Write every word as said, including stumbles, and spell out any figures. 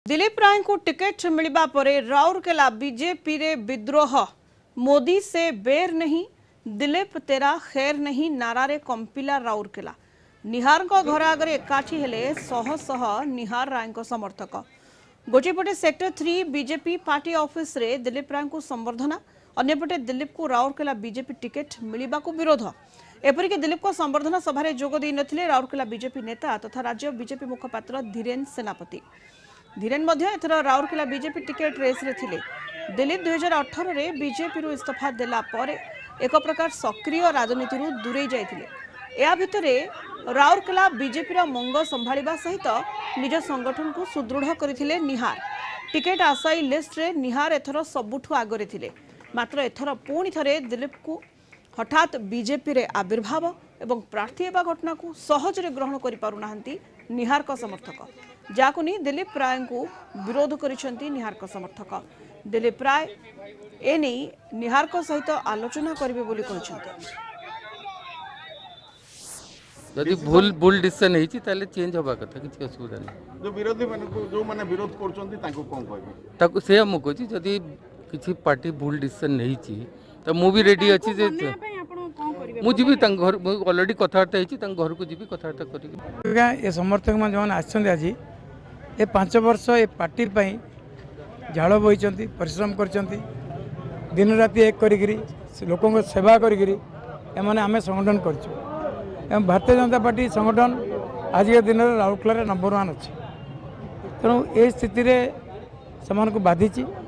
दिलीप राय को टिकट मिलवा परे राउरकेला बीजेपी रे विद्रोह। मोदी से बेर नहीं, दिलीप तेरा खैर नहीं नारा रे कंपिला राउरकेला। निहार को घर आगे एकाठी हेले शह शह निहार राय को समर्थक। गोटेपटे sector three BJP party office रे दिलीप राय को संबर्धना, अन्यपटे दिलीप को राउरकेला बीजेपी टिकट मिलवा को विरोध। एपरिक दिलीप को संबर्धना सभारे जोग देई नथिले राउरकेला बीजेपी नेता तथा राज्य बीजेपी मुखपात्र धीरेन सेनापति। धीरेन मध्य एथर राउरकेला बीजेपी टिकेट रेस रे थिले। दिलीप दुई हजार अठर रे बीजेपी रु इस्तीफा देला परे एक प्रकार सक्रिय राजनीति रु दूरे जाइथिले। या भितरे राउरकेला बीजेपी रा मंग संभाळिबा सहित निज संगठन को सुदृढ़ करथिले निहार। टिकेट आशायी लिस्ट रे निहार एथर सबुठु आगरे थिले। मात्र एथर पुणी थरे दिलीप को हठात बीजेपी रे आविर्भाव एवं प्रार्थी हेबा घटना को सहजरे ग्रहण करि पारुनाहंती निहार का समर्थक। जाकु नहीं दिलीप राय को विरोध करिसेंती निहार का समर्थक। दिलीप राय एने निहार को सहित आलोचना करिवे बोली कहिसेंती। यदि भूल भूल डिसीजन हेची ताले चेंज होबा कथा किछि असुविधा नै। जो विरोधी माने जो माने विरोध करचंती ताको कोन कहबे ताको से हम कहछि यदि किछि पार्टी भूल डिसीजन हेची त मु भी रेडी अछि जे मु जीबी तां घर ऑलरेडी कथार्थ हेची तां घर को जीबी कथार्थ करिबी। ए समर्थक मान जवन आछन आज ए पांच वर्ष ए पार्टी पई झाड़ बोइचंती, परिश्रम करचंती, दिन राति एक करिगिरी लोकों को सेवा करिगिरी एमाने आमे संगठन करछु। एवं भारतीय जनता पार्टी संगठन आज के दिन राउरकेला नंबर वन अच्छी। तेणु ए स्थिति रे समान को बाधिची।